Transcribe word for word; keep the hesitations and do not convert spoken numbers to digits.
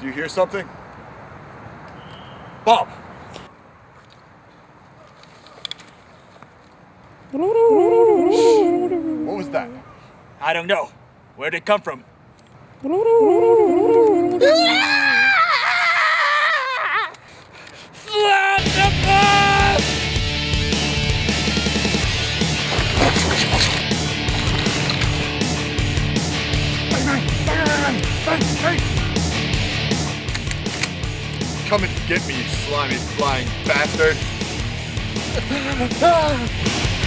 Do you hear something? Bob! What was that? I don't know. Where'd it come from? Come and get me, you slimy flying bastard!